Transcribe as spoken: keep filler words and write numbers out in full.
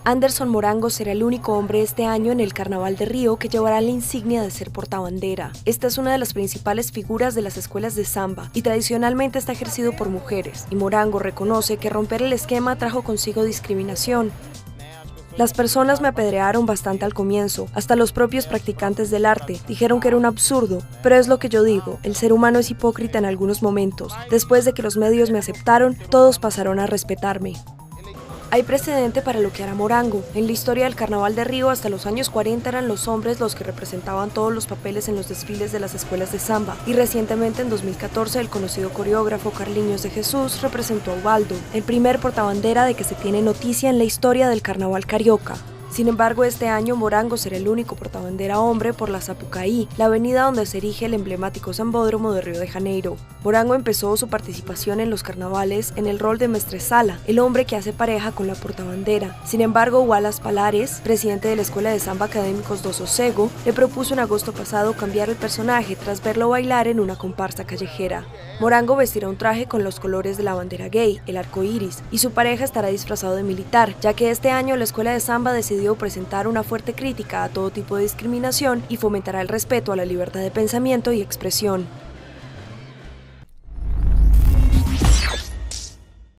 Anderson Morango será el único hombre este año en el Carnaval de Río que llevará la insignia de ser portabandera. Esta es una de las principales figuras de las escuelas de samba y tradicionalmente está ejercido por mujeres, y Morango reconoce que romper el esquema trajo consigo discriminación. Las personas me apedrearon bastante al comienzo, hasta los propios practicantes del arte dijeron que era un absurdo, pero es lo que yo digo, el ser humano es hipócrita en algunos momentos. Después de que los medios me aceptaron, todos pasaron a respetarme. Hay precedente para lo que hará Morango. En la historia del Carnaval de Río, hasta los años cuarenta eran los hombres los que representaban todos los papeles en los desfiles de las escuelas de samba, y recientemente en dos mil catorce el conocido coreógrafo Carliños de Jesús representó a Ubaldo, el primer portabandera de que se tiene noticia en la historia del Carnaval carioca. Sin embargo, este año Morango será el único portabandera hombre por la Sapucaí, la avenida donde se erige el emblemático Sambódromo de Río de Janeiro. Morango empezó su participación en los carnavales en el rol de mestresala, el hombre que hace pareja con la portabandera. Sin embargo, Wallace Palares, presidente de la Escuela de Samba Académicos do Sossego, le propuso en agosto pasado cambiar el personaje tras verlo bailar en una comparsa callejera. Morango vestirá un traje con los colores de la bandera gay, el arco iris, y su pareja estará disfrazado de militar, ya que este año la Escuela de Samba decidió presentar una fuerte crítica a todo tipo de discriminación y fomentará el respeto a la libertad de pensamiento y expresión.